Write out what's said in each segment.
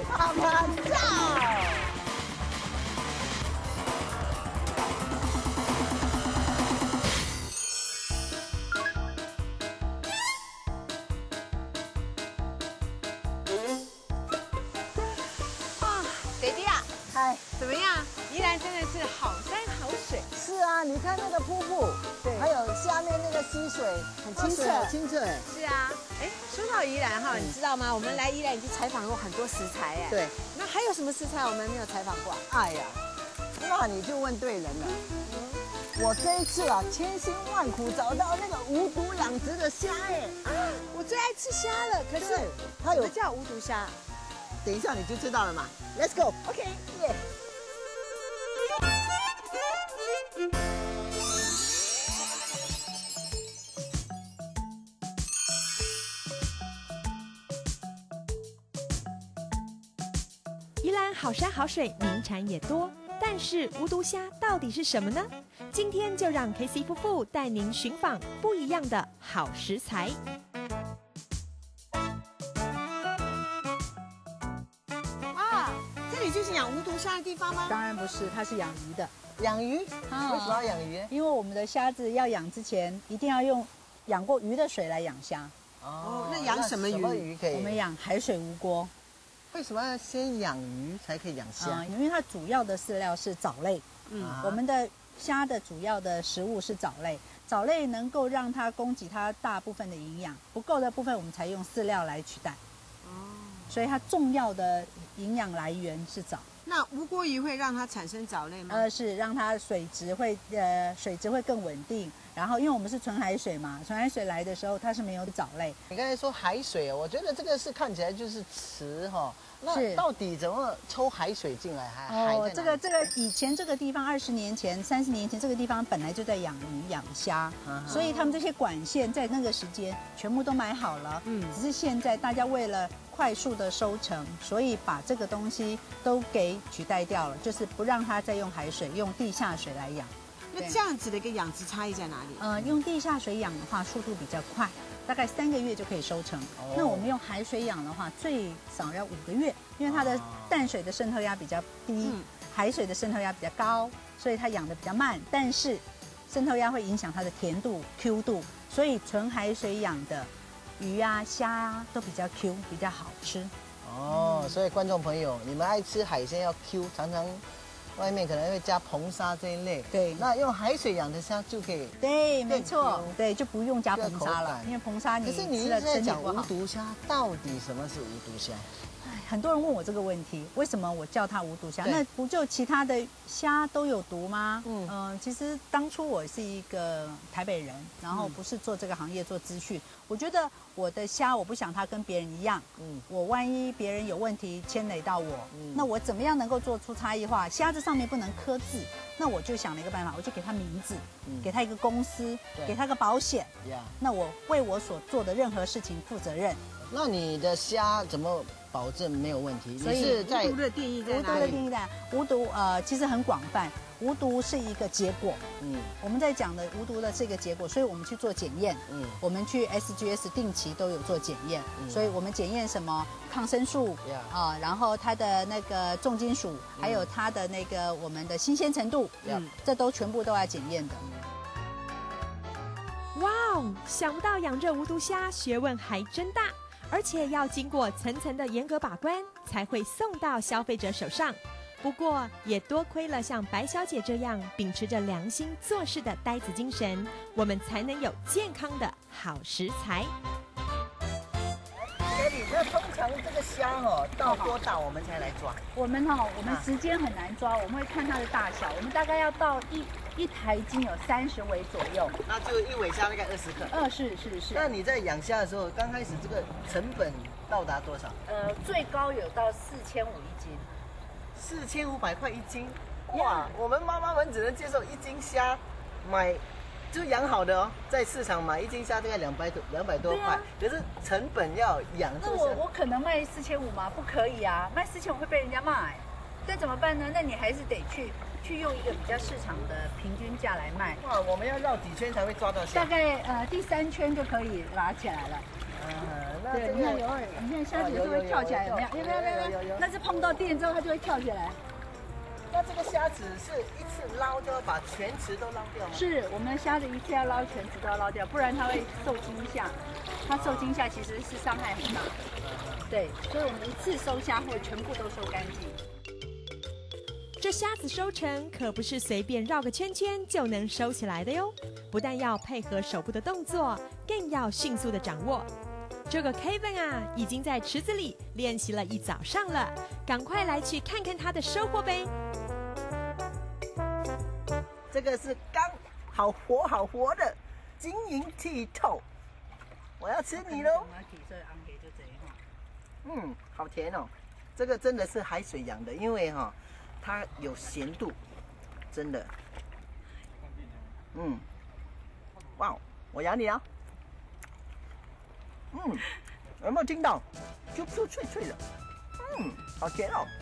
啪啪照。 baby 啊， 嗨， 怎么样？宜兰真的是好山好水。 是啊，你看那个瀑布， 对还有下面那个溪水，很清澈，很清澈。 是啊，哎，说到宜兰哈，你知道吗？我们来宜兰已经采访过很多食材哎。 对， 那还有什么食材我们没有采访过？ 哎呀，那你就问对人了。我这一次啊，千辛万苦找到那个无毒养殖的虾哎。 啊，我最爱吃虾了，可是它有什么叫无毒虾？ 等一下你就知道了嘛。Let's go。OK， 耶。 宜兰好山好水，名产也多，但是无毒虾到底是什么呢？今天就让 KC 夫妇带您寻访不一样的好食材。 啊，这里就是养无毒虾的地方吗？ 当然不是，它是养鱼的。 养鱼？为什么要养鱼？ 因为我们的虾子要养之前，一定要用养过鱼的水来养虾。 哦，那养什么鱼？ 什么鱼可以？ 我们养海水无锅。 为什么要先养鱼才可以养虾？ 因为它主要的饲料是藻类。我们的虾的主要的食物是藻类，藻类能够让它供给它大部分的营养，不够的部分我们才用饲料来取代。所以它重要的营养来源是藻。 那无锅鱼会让它产生藻类吗？ 是让它水质会更稳定。然后因为我们是纯海水嘛，纯海水来的时候它是没有藻类。 你刚才说海水，我觉得这个是看起来就是池哈。那到底怎么抽海水进来？海在哪里？ 这个以前这个地方20年前、30年前这个地方本来就在养鱼养虾，所以他们这些管线在那个时间全部都买好了。只是现在大家为了快速的收成，所以把这个东西都给取代掉了，就是不让它再用海水，用地下水来养。 那这样子的一个养殖差异在哪里？ 用地下水养的话，速度比较快，大概3个月就可以收成。那我们用海水养的话，最少要5个月，因为它的淡水的渗透压比较低，海水的渗透压比较高，所以它养的比较慢。但是渗透压会影响它的甜度、Q 度，所以纯海水养的鱼啊、虾啊都比较 Q， 比较好吃。 所以观众朋友，你们爱吃海鲜要 Q， 常常外面可能会加硼砂这一类。 对， 那用海水养的虾就可以。 对，没错，对，就不用加硼砂了，因为硼砂可是你一直在讲无毒虾，到底什么是无毒虾？ 很多人问我这个问题，为什么我叫它无毒虾？那不就其他的虾都有毒吗？其实当初我是一个台北人，然后不是做这个行业做资讯，我觉得我的虾我不想它跟别人一样，我万一别人有问题牵累到我，那我怎么样能够做出差异化？虾子上面不能刻字，那我就想了一个办法，我就给它名字，给它一个公司，给它个保险，那我为我所做的任何事情负责任。 那你的虾怎么保证没有问题？ 所以无毒的定义在哪里？ 无毒的定义在无毒其实很广泛，无毒是一个结果。我们在讲的无毒的是一个结果，所以我们去做检验。我们去 SGS 定期都有做检验，所以我们检验什么抗生素然后它的那个重金属，还有它的那个我们的新鲜程度，这都全部都要检验的。 哇哦，想不到养这无毒虾学问还真大，而且要经过层层的严格把关，才会送到消费者手上。不过也多亏了像白小姐这样秉持着良心做事的呆子精神，我们才能有健康的好食材。 那通常这个虾到多大我们才来抓？ 我们时间很难抓，我们会看它的大小，我们大概要到一台斤有30尾左右， 那就一尾虾大概20克。 是。 那你在养虾的时候，刚开始这个成本到达多少？ 最高有到4500一斤 ，4500块一斤。哇，我们妈妈们只能接受1斤虾买。就养好的在市场买1斤虾大概200多块，可是成本要养这个虾。 那我可能卖4500吗？不可以啊，卖4500会被人家骂。那怎么办呢？那你还是得去用一个比较市场的平均价来卖。 哇，我们要绕几圈才会抓到虾？ 大概第3圈就可以拉起来了。 那对，你看有，你现在虾子有时候会跳起来，有没有？有。那是碰到电之后它就会跳起来。 那这个虾子是一次捞就要把全池都捞掉吗？ 是我们虾子一次要捞全池都要捞掉，不然它会受惊吓。它受惊吓其实是伤害很大。对，所以我们一次收虾会全部都收干净。 这虾子收成可不是随便绕个圈圈就能收起来的哟，不但要配合手部的动作，更要迅速的掌握。这个 Kevin 啊，已经在池子里练习了一早上了，赶快来去看看他的收获呗。 这个是刚好活的晶莹剔透，我要吃你喽！好甜哦，这个真的是海水养的，因为它有咸度，真的。哇，我咬你啊！有没有听到？Q Q 脆脆的，好甜哦，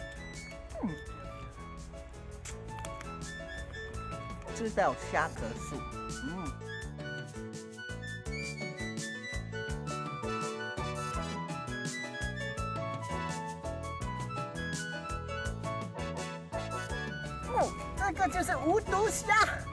知道虾壳素，这个就是无毒虾。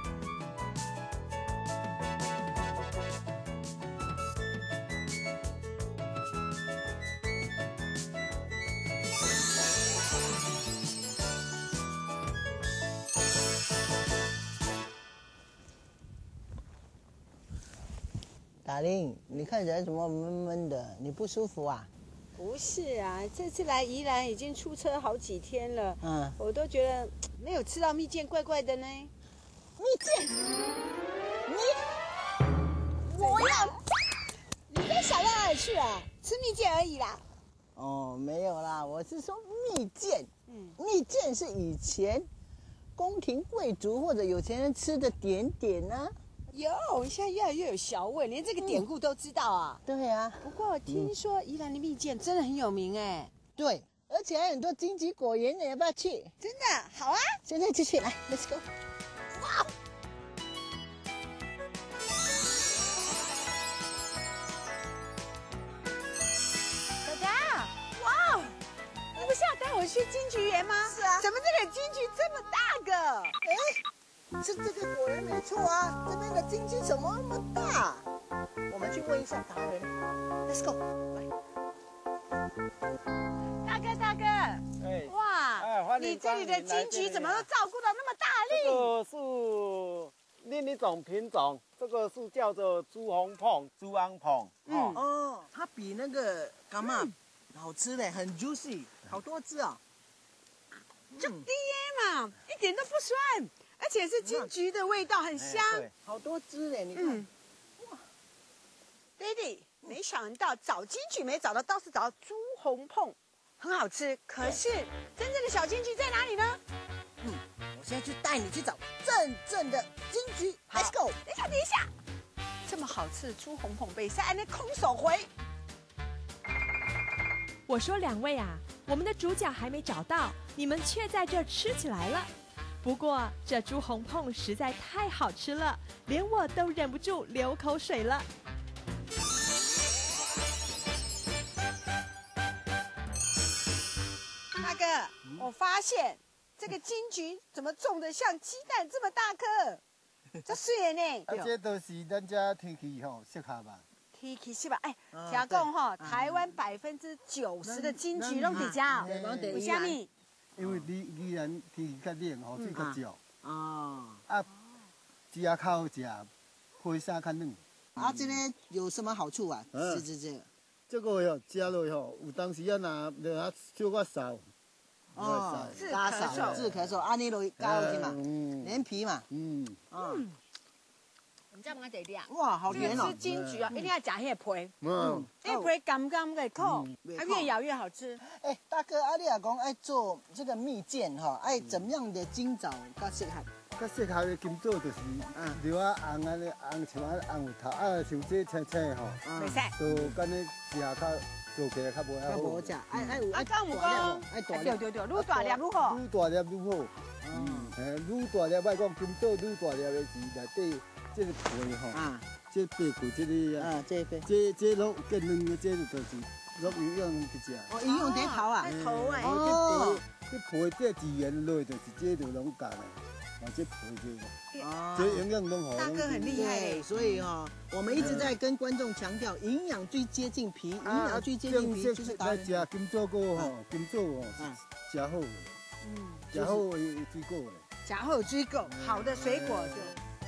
达令，你看起来怎么闷闷的？你不舒服啊？ 不是啊，这次来宜兰已经出车好几天了，我都觉得没有吃到蜜饯，怪怪的呢。 蜜饯，我要， 你在想到哪里去啊？吃蜜饯而已啦。 哦，没有啦，我是说蜜饯。蜜饯是以前宫廷贵族或者有钱人吃的点点呢。 有，现在越来越有小味，连这个典故都知道啊。 对啊。 不过听说宜兰的蜜饯真的很有名哎。 对，而且还有很多荆棘果园呢，要不要去？ 真的，好啊， 现在就去，来 ，Let's go。哇！ 大家，哇，你不是要带我去金桔园吗？ 是啊。 怎么这个金桔这么大个？ 是这个果园没错啊，这边的金桔怎么那么大？我们去问一下达人。Let's go， 来。 大哥，哇，你这里的金桔怎么都照顾到那么大力？ 这个是另一种品种，这个是叫做朱红碰、朱安碰。 它比那个干嘛好吃嘞，很 juicy， 好多汁啊。 就低嘛，一点都不酸。而且是金桔的味道，很香， 好多汁嘞！你看，哇 ，Daddy， 没想到找金桔没找到，倒是找到朱红碰，很好吃。可是真正的小金桔在哪里呢？ 我现在就带你去找真正的金桔。Let's go！ 等一下，这么好吃的朱红碰被塞那空手回。 我说2位啊，我们的主角还没找到，你们却在这吃起来了。不过这朱红碰实在太好吃了，连我都忍不住流口水了。 大哥，我发现这个金桔怎么种得像鸡蛋这么大颗？这水呢？ 这都是咱家天气适合吧。 天气是吧？听讲台湾90%的金桔拢在这，为什么？ 因为宜兰天气较冷，水较少。鸡鸭口食，配啥较嫩。 这边有什么好处啊？吃这个。 这个吃落有当时拿小可烧。 治咳嗽， 你就加落去嘛，连皮嘛。 你知道得亮？ 哇，好甜哦！ 吃金桔啊，一定要夹那皮，那皮干干的口，它越咬越好吃。 大哥，你也讲爱做这个蜜饯爱怎么样的金枣较适合？ 较适合的金枣就是留红像红头像这青青袂使， 就干你食较做起来较无好。 无食，爱有敢有讲？对，愈大粒愈好。 愈大粒愈好。愈大粒莫讲金枣，愈大粒的是内底这个皮吼， 啊， 这白骨这里啊， 这一杯。 这肉跟两个这就是肉营养的只。 哦，应用点头啊。 头哎， 哦。 这皮这自然落就是这就拢干了，这皮哦。 这营养拢好。 大哥很厉害对，所以哈，我们一直在跟观众强调，营养最接近皮，营养最接近皮就是达人。 来吃金枣果吼，金枣哦，真好的，真好的水果嘞。 假后追购好的水果对。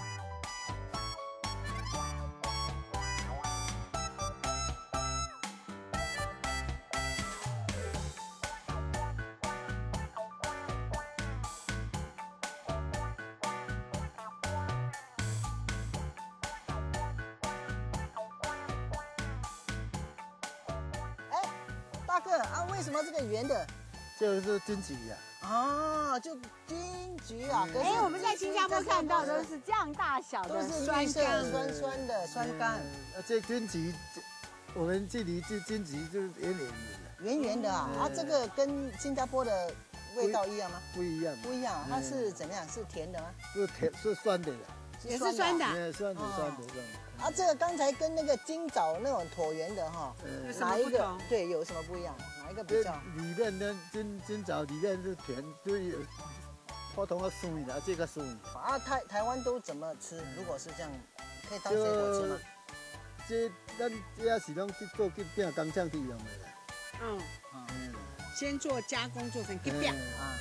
大哥啊，为什么这个圆的？ 这个是金桔呀。 哦，就金桔啊。 哎，我们在新加坡看到都是这样大小的， 都是酸酸酸的酸柑。 这金桔，我们这里这金桔就是圆圆的啊。啊，这个跟新加坡的味道一样吗？ 不一样， 不一样。它是怎么样？是甜的吗？ 是甜，是酸的。 也是酸的。 酸的。 啊，这个刚才跟那个金枣那种椭圆的哈，哪一个对有什么不一样？哪一个比较？ 里面呢，金枣里面是甜，就是普通的酸的，这个酸。 啊，台湾都怎么吃？如果是这样，可以当水果吃吗？ 这咱这也是拢去做去饼工厂去用的啦。 嗯，先做加工做成饼啊。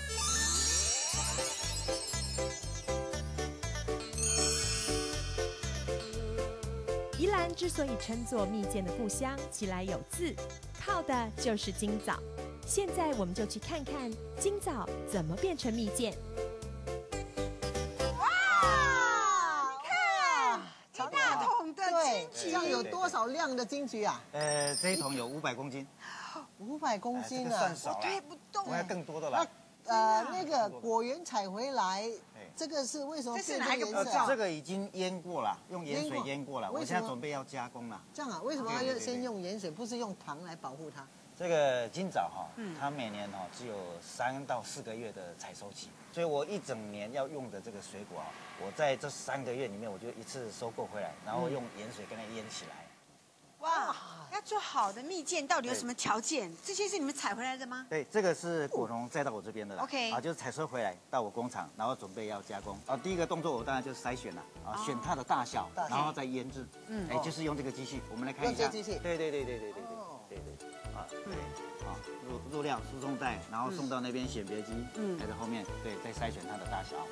宜兰之所以称作蜜饯的故乡，其来有自，靠的就是金枣。现在我们就去看看金枣怎么变成蜜饯。 哇，你看，一大桶的金桔， 这样有多少量的金桔啊？ 这一桶有500公斤 ，500公斤啊，算少了， 推不动， 我还更多的啦。 那个果园采回来，这个是为什么变成颜色？ 这个已经腌过了，用盐水腌过了，我现在准备要加工了。 这样啊？为什么要先用盐水，不是用糖来保护它？ 这个金枣哈，它每年哈只有3到4个月的采收期，所以我一整年要用的这个水果啊，我在这3个月里面我就一次收购回来，然后用盐水跟它腌起来。 哇，要做好的蜜饯到底有什么条件？这些是你们采回来的吗？ 对，这个是果农载到我这边的啦。 OK， 啊，就是采收回来到我工厂，然后准备要加工。啊，第一个动作我当然就是筛选了，啊，选它的大小，然后再腌制。哎，就是用这个机器，我们来看一下。 用这机器。 对，啊，对，啊，入料输送带，然后送到那边选别机，在后面，对，再筛选它的大小。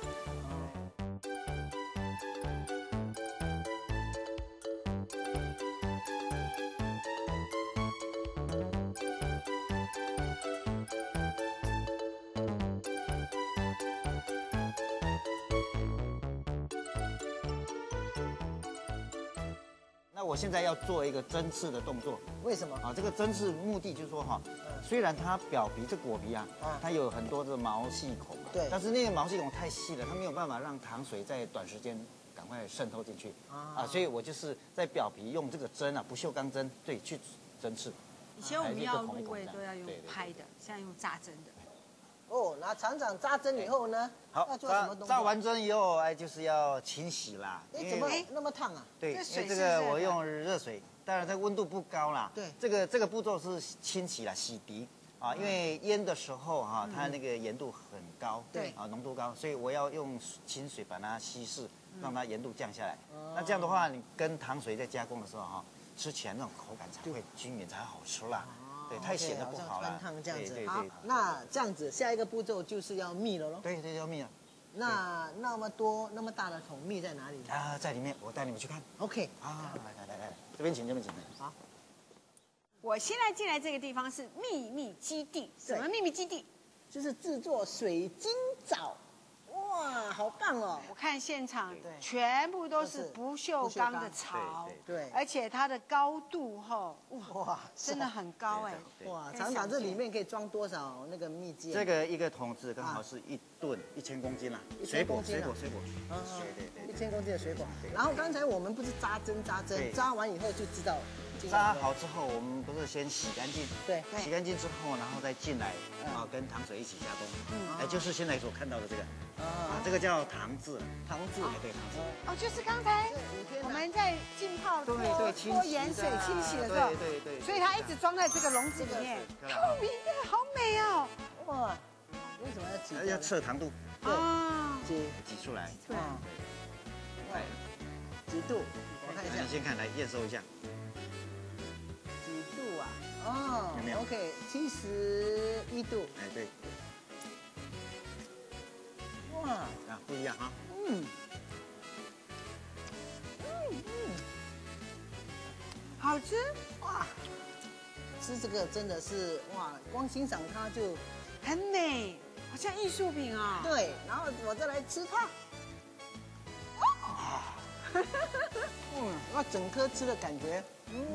我现在要做一个针刺的动作， 为什么？ 啊，这个针刺目的就是说哈，虽然它表皮这果皮啊，它有很多的毛细孔， 对， 但是那个毛细孔太细了，它没有办法让糖水在短时间赶快渗透进去啊，所以我就是在表皮用这个针啊，不锈钢针，对，去针刺。 以前我们要入味都要用拍的，现在用扎针的。 哦，那厂长扎针以后呢？ 好， 要做什么动作？ 扎完针以后，哎，就是要清洗啦。 哎，怎么那么烫啊？ 对，因为这个我用热水，当然它温度不高啦。 对， 这个步骤是清洗啦，洗涤啊，因为腌的时候哈，它那个盐度很高， 对啊，浓度高，所以我要用清水把它稀释，让它盐度降下来。那这样的话，你跟糖水在加工的时候哈，吃起来那种口感才会均匀，才好吃啦。对，太咸的不好了。 穿烫这样子。 对。 好，那这样子，下一个步骤就是要蜜了喽。 对，要蜜了。 那么多那么大的桶蜜在哪里？ 啊，在里面，我带你们去看。 OK。 啊，来，这边请。 好。 我现在进来这个地方是秘密基地，什么秘密基地？ 就是制作水晶枣。哇，好棒哦！ 我看现场全部都是不锈钢的槽， 对， 而且它的高度哇，真的很高哎！ 哇，厂长这里面可以装多少那个蜜饯？ 这个一个桶子刚好是1吨1000公斤啦，水果，对，1000 公斤的水果。然后刚才我们不是扎针，扎完以后就知道炸好之后，我们不是先洗干净？ 对， 洗干净之后，然后再进来跟糖水一起加工。就是现在所看到的这个这个叫糖渍。 糖渍， 对，糖渍。 哦，就是刚才我们在浸泡脱盐水清洗的时候， 对。 所以它一直装在这个笼子里面，透明的，好美哦。 哇，为什么要挤？ 要测糖度。 啊， 挤出来。 对，几度？我看一下。 你先看，来验收一下。 几度啊？哦， 有没有 ？OK， 71度。 哎，对。 哇， 不一样哈。 好吃哇！吃这个真的是哇，光欣赏它就很美，好像艺术品啊。 对，然后我再来吃它。那整颗吃的感觉，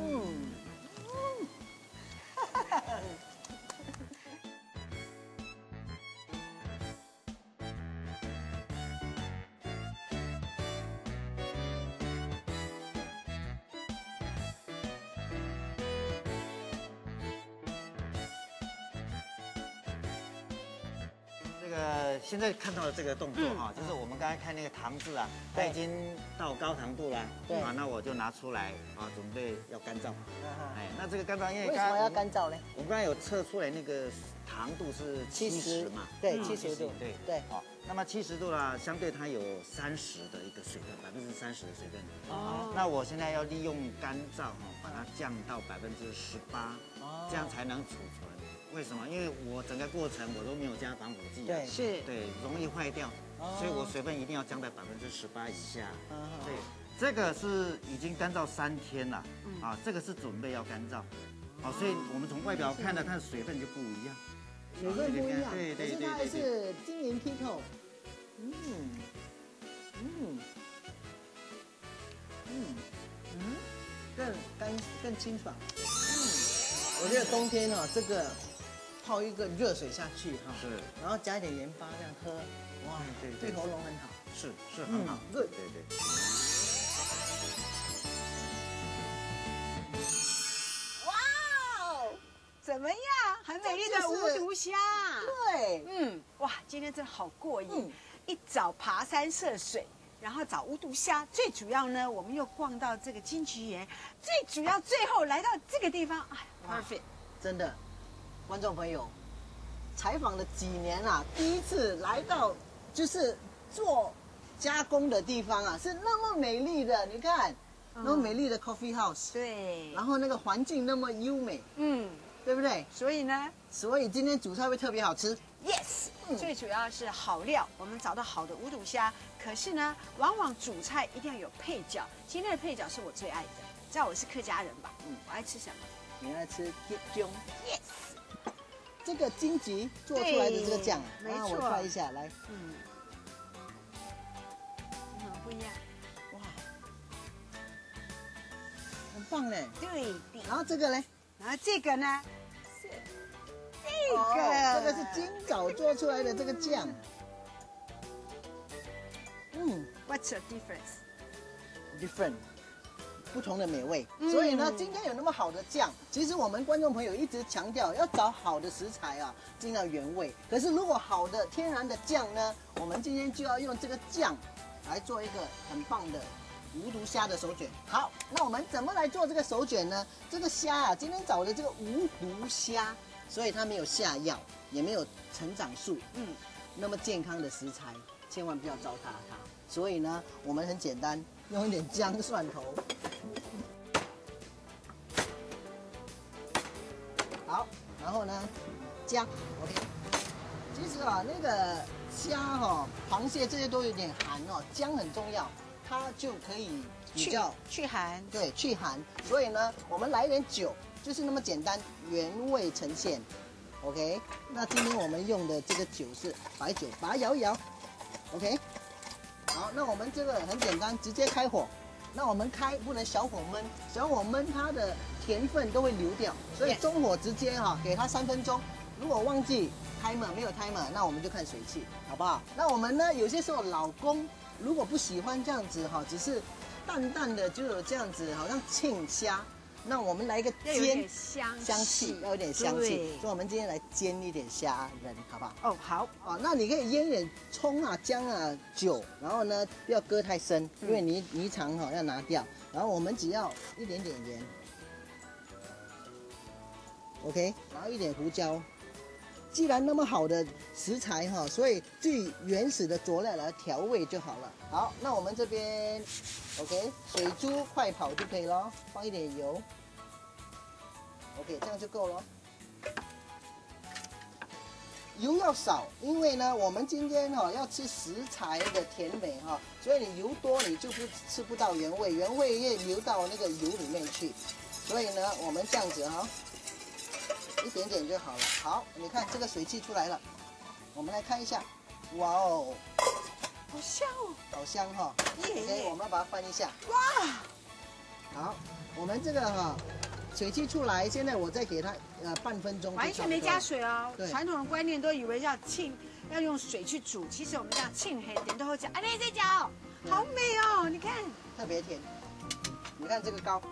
现在看到的这个动作哈，就是我们刚才看那个糖渍啊，它已经到高糖度了， 对那我就拿出来准备要干燥。那这个干燥，因为为什么要干燥呢？ 我们刚才有测出来那个糖度是70嘛， 对，70度，对。 好，那么70度啦，相对它有30的一个水分，30%的水分。那我现在要利用干燥把它降到18%，这样才能储存。为什么？因为我整个过程我都没有加防腐剂，对，容易坏掉，所以我水分一定要降在18%以下。对，这个是已经干燥3天了，这个是准备要干燥，所以我们从外表看的它的水分就不一样， 水分不一样， 对， 可是它还是晶莹剔透，更清爽，我觉得冬天这个。泡一个热水下去是， 然后加一点盐巴这样喝，哇，对喉咙很好， 是很好，对。 哇哦，怎么样？很美丽的无毒虾。 对， 哇，今天真的好过瘾，一早爬山涉水。然后找无毒虾，最主要呢，我们又逛到这个金菊园，最主要最后来到这个地方，哎 ，perfect， 真的。观众朋友，采访了几年啊，第一次来到就是做加工的地方啊，是那么美丽的，你看，那么美丽的 coffee house， 对， 然后那个环境那么优美，对不对？ 所以呢， 今天煮菜会特别好吃 ，yes，最主要是好料，我们找到好的无毒虾，可是呢，往往煮菜一定要有配角，今天的配角是我最爱的，知道我是客家人吧？我爱吃什么？ 你爱吃鸡胗 ，yes。 这个荆棘做出来的这个酱， 没错， 我拍一下来， 不一样， 哇，很棒嘞。 对， 然后这个呢？ 然后这个呢？ 这个是金枣做出来的这个酱。 What's the difference? Different。不同的美味，所以呢，今天有那么好的酱，其实我们观众朋友一直强调要找好的食材啊，尽量原味。可是如果好的天然的酱呢，我们今天就要用这个酱来做一个很棒的无毒虾的手卷。好，那我们怎么来做这个手卷呢？这个虾啊，今天找的这个无毒虾，所以它没有下药，也没有成长素，那么健康的食材，千万不要糟蹋它。所以呢，我们很简单，用一点姜蒜头。好，然后呢，姜 ，OK。其实啊，那个虾螃蟹这些都有点寒姜很重要，它就可以比较去寒， 对，去寒。所以呢，我们来一点酒，就是那么简单，原味呈现 ，OK。那今天我们用的这个酒是白酒，把它摇一摇 ，OK。好，那我们这个很简单，直接开火。那我们开不能小火焖，小火焖它的甜分都会流掉，所以中火直接给它3分钟。如果忘记timer没有timer，那我们就看水汽，好不好？那我们呢，有些时候老公如果不喜欢这样子只是淡淡的就有这样子，好像庆虾， 那我们来一个要有点煎香气，要有点香气， 对所以我们今天来煎一点虾仁，好不好？ 哦，好， 啊，那你可以腌一点葱啊、姜啊、酒，然后呢不要搁太深，因为泥肠哈要拿掉。然后我们只要一点点盐 ，OK， 然后一点胡椒。既然那么好的食材哈，所以最原始的佐料来调味就好了。好，那我们这边 OK， 水猪快跑就可以咯，放一点油 ，OK， 这样就够了。油要少，因为呢，我们今天要吃食材的甜美所以你油多你就吃不到原味，原味也流到那个油里面去，所以呢，我们这样子一点点就好了。好，你看这个水汽出来了，我们来看一下，哇哦， 好香哦， 好香哈。 耶 OK， 我们要把它翻一下。 哇， 好，我们这个水汽出来，现在我再给它半分钟， 完全没加水哦。 对传统的观念都以为要用水去煮，其实我们这样浸黑点都会讲，哎，你在讲，好美哦，你看， 特别甜。你看这个糕，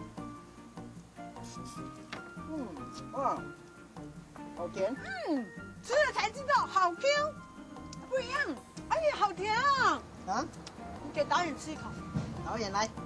哇，好甜。 吃了才知道好 Q， 不一样，哎呀，好甜啊！ 啊， 你给导演吃一口， 导演来，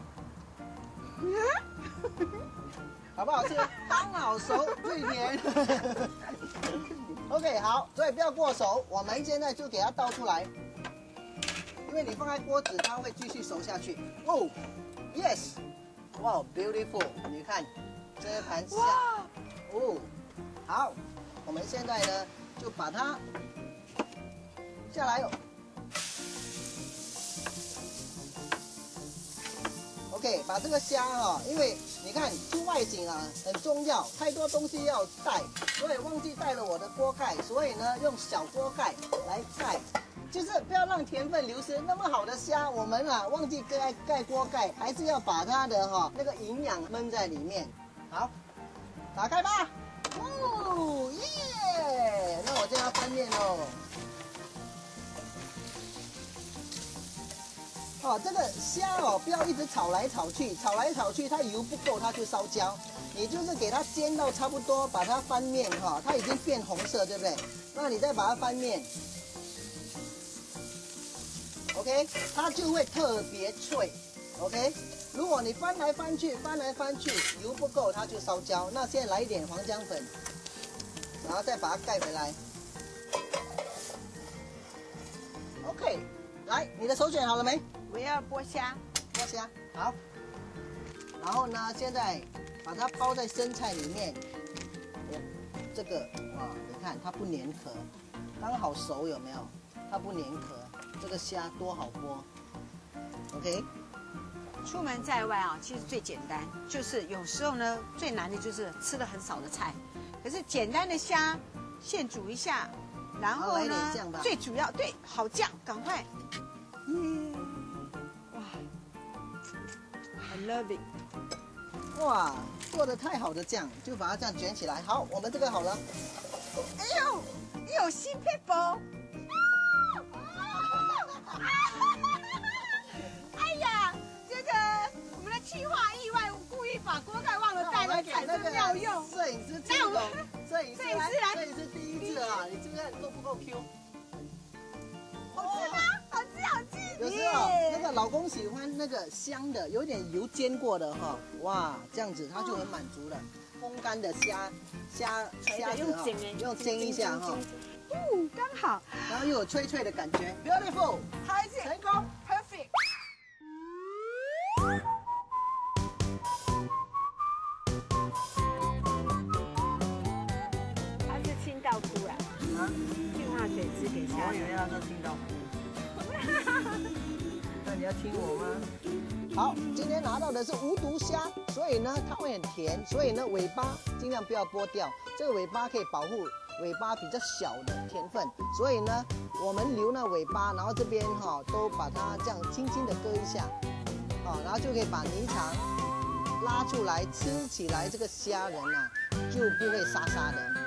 好不好吃？刚好熟，最甜。OK， 好，所以不要过熟，我们现在就给它倒出来，因为你放在锅子，它会继续熟下去。哦 ，yes， 哇 ，beautiful， 你看这一盘虾，哦，好，我们现在呢就把它下来。OK， 把这个虾因为你看出外景很重要，太多东西要带，所以忘记带了我的锅盖，所以呢用小锅盖来盖，就是不要让甜分流失。那么好的虾，我们忘记盖锅盖，还是要把它的那个营养焖在里面。好，打开吧。哦耶！那我就要翻面喽。这个虾不要一直炒来炒去，它油不够它就烧焦。你就是给它煎到差不多，把它翻面它已经变红色，对不对？那你再把它翻面 ，OK， 它就会特别脆 ，OK。如果你翻来翻去，油不够它就烧焦。那现在来一点黄姜粉，然后再把它盖回来 ，OK。来，你的手卷好了没？ 我要剥虾， 好。然后呢，现在把它包在生菜里面。这个你看它不粘壳，刚好熟，有没有？它不粘壳，这个虾多好剥。OK。 出门在外其实最简单，就是有时候呢最难的就是吃了很少的菜，可是简单的虾现煮一下，然后呢最主要好酱，赶快。哇 ，I love it！ 哇，做的太好的酱，就把它这样卷起来。好，我们这个好了。 哎呦，你有新配包！哎呀，这个我们的企划意外故意把锅盖忘了带来，产生妙用。 摄影师，摄影师第一次你这个够不够 Q？ 好吃吗？好吃。 有时那个老公喜欢那个香的，有点油煎过的哇，这样子他就很满足了。风干的虾用煎一下刚好， 然后又有脆脆的感觉 ，beautiful， 成功 ，perfect。它是清道夫净化水质给虾。 我以为他说听到。那你要听我吗？好，今天拿到的是无毒虾，所以呢它会很甜，所以呢尾巴尽量不要剥掉，这个尾巴可以保护尾巴比较小的甜分，所以呢我们留那尾巴，然后这边都把它这样轻轻的割一下，然后就可以把泥肠拉出来，吃起来这个虾仁就不会沙沙的。